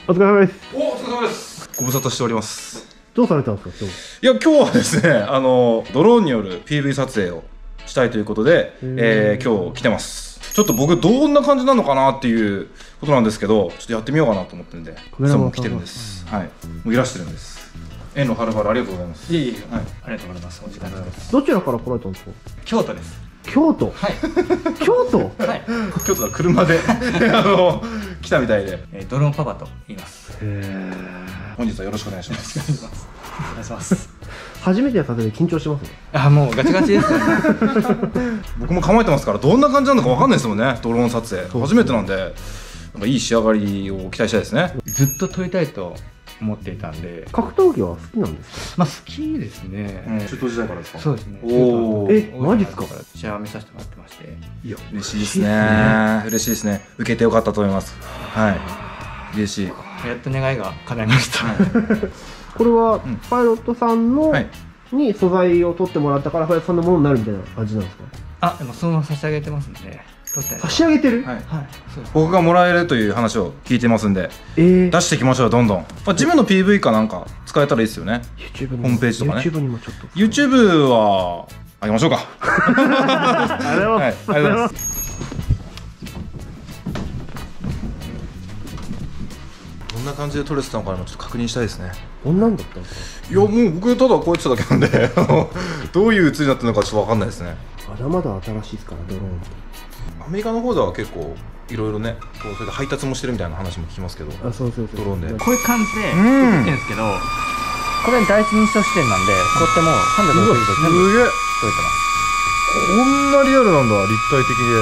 お疲れ様です。 お疲れ様です。ご無沙汰しております。 どうされたんですか今日？ いや、今日はですね、ドローンによる PV 撮影をしたいということで、今日来てます。ちょっと僕どんな感じなのかなっていうことなんですけど、ちょっとやってみようかなと思ってるんで、いつも来てるんです。はい、もういらしてるんです。遠路はるばるありがとうございます。 いえいえ、はい、ありがとうございます。お時間です。 どちらから来られたんですか？ 京都です。 京都。 はい。 京都。 はい。 京都は車で来たみたいで、 ドローンパパと言います。 本日はよろしくお願いします。 お願いします。 初めてやったので緊張してますね。 あ、もうガチガチですよね。 僕も構えてますから、どんな感じなのかわかんないですもんね。ドローン撮影初めてなんで、なんかいい仕上がりを期待したいですね。 ずっと撮りたいと思っていたんで。 格闘技は好きなんですか？ まあ好きですね。 中東時代からですか？ そうですね。 おお。 マジですか？ 試合を見させてもらってまして。 いや、 嬉しいですね。嬉しいですね。受けてよかったと思います。はい。嬉しい。 やっと願いが叶いました。 これはパイロットさんのに素材を取ってもらったからパイロットさんのものになるみたいな感じなんですか？ あ、でもそのまま差し上げてますんで。 差し上げてる？ はい。 はい。そうです。 僕がもらえるという話を聞いてますんで、出していきましょう。どんどん。まあジムの PV かなんか使えたらいいですよね。 YouTube ホームページとかね。 YouTube にもちょっと YouTube はあげましょうか。 ありがとうございます。 ありがとうございます。どんな感じで撮れてたのかな、ちょっと確認したいですね。 こんなんだったんですか？ いや、もう僕ただこうやってただけなんでどういう写りになってるのかちょっと分かんないですね。 まだまだ新しいですからドローンって。 アメリカの方では結構いろいろね、こうそれで配達もしてるみたいな話も聞きますけど。 あ、そうそうそう。 ドローンでこういう感じで撮ってるんですけど、これ第一人称視点なんで、こうやってもう360度全部すげえ。 撮れてます。 こんなリアルなんだ、立体的で。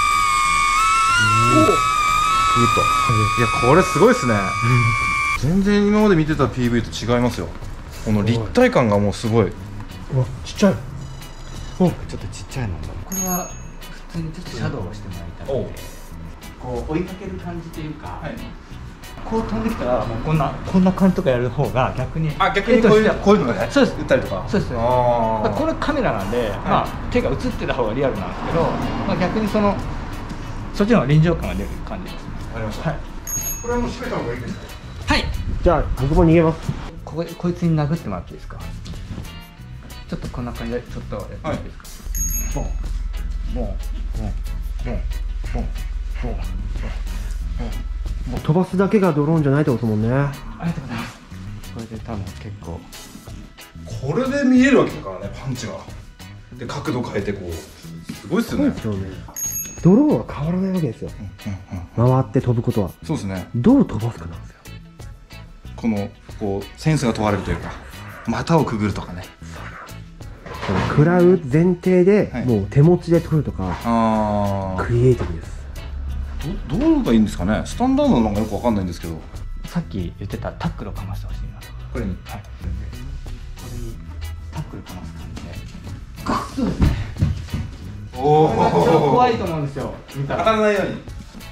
おお。グッと。いや、これすごいですね。全然今まで見てた PV と違いますよ。この立体感がもうすごい。 うわ、ちっちゃい。 ちょっとちっちゃいの。これは普通にちょっとシャドウをしてもらいたいので、こう追いかける感じというか、こう飛んできたらもうこんな感じとかやる方が逆に、 逆にこういうのがね、 そうです、 打ったりとか。 そうです。これカメラなんで、まあ手が映ってた方がリアルなんですけど、まあ逆にそっちの臨場感が出る感じですね。 わかりました。これはもう閉めた方がいいですか？ はい。 じゃあ僕も逃げます。 こいつに殴ってもらっていいですか？ちょっとこんな感じでちょっとやってもらっていいですか？ボンボンボンボンボンボンボンボン。 飛ばすだけがドローンじゃないってこともんね。 ありがとうございます。これで多分結構これで見えるわけだからね、パンチが。で、角度変えてこう、すごいっすよね。 そうですよね。ドローンは変わらないわけですよ。回って飛ぶことは。 そうですね。 どう飛ばすかなんですよ。 こうセンスが問われるというか、股をくぐるとかね。 食らう前提で、もう手持ちで取るとか、クリエイティブです。 どうがいいんですかね。スタンダードなのかよくわかんないんですけど。 さっき言ってたタックルをかましてほしいな。 これに。 はい。これにタックルかます感じで。そうですね。 おお。 怖いと思うんですよ。見たら。 当たらないように。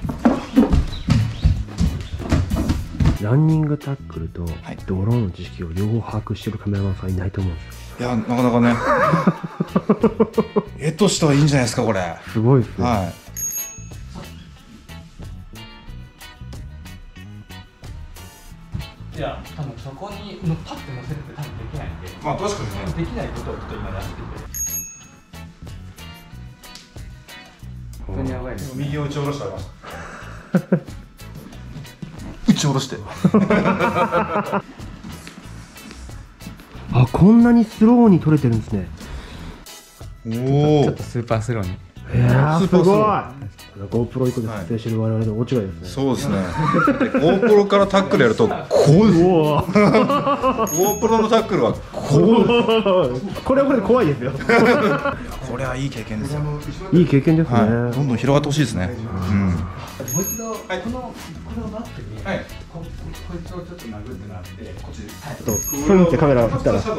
ランニングタックルとドローンの知識を両方把握してるカメラマンさんいないと思うんですよ。 いや、なかなかね。絵としてはいいんじゃないですか、これ。 すごいですね。 はい。 いや、多分そこにパッて乗せるって多分できないんで。 まあ確かにね。 できないことをちょっと今やってて。本当にやばいです。 右を打ち下ろしてあります。打ち下ろして。 あ、こんなにスローに撮れてるんですね。 おお。 ちょっとスーパースローに。 すごい。GoPro 1個で撮影してる我々の大違いですね。 そうですね。GoPro からタックルやるとこうです。GoPro のタックルはこうです。 これはこれで怖いですよ。 これはいい経験ですよ。 いい経験ですね。 どんどん広がってほしいですね。 もう一度これをバックにこいつをちょっと殴ってなってこっちで。 ふんってカメラ振ったら。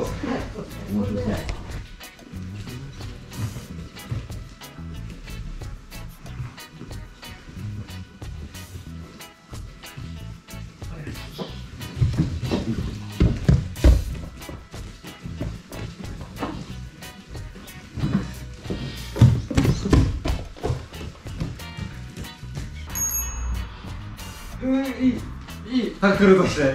いいいいタックルとして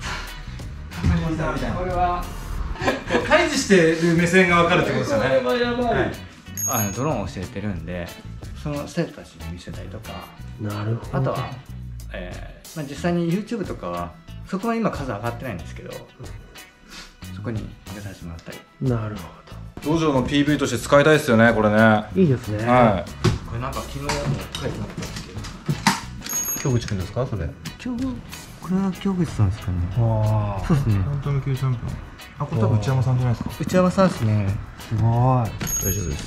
これは対峙してる目線が分かるってことですよね。 これはやばい。 ドローンを教えてるんで、その生徒たちに見せたりとか、 なるほど。 あとは、実際に YouTube とかはそこは今数上がってないんですけど、そこに上げさせてもらったり。 なるほ道場の PV として使いたいですよね、これね。 ど。いいですね。 はこれなんか昨日も書いてなかったんですけど、 い。京口くんですか、それ。 これは京口さんですかね。 ああ。 そうですね。 本当の9チャンピオン。あ、これ多分内山さんじゃないですか。 内山さんですね。 すごい。 大丈夫です。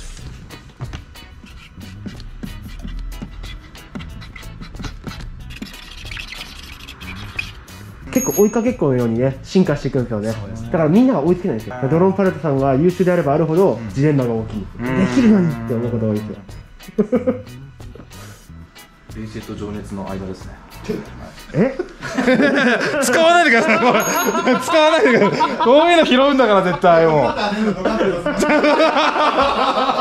結構追いかけっこのようにね進化していくんですよね。だからみんなが追いつけないんですよ。ドローンパイロットさんが優秀であればあるほどジレンマが大きい。できるのにって思うことが多いですよ。 冷静と情熱の間ですね。 え？ 使わないでください。これ使わないでください。こういうの拾うんだから絶対もう。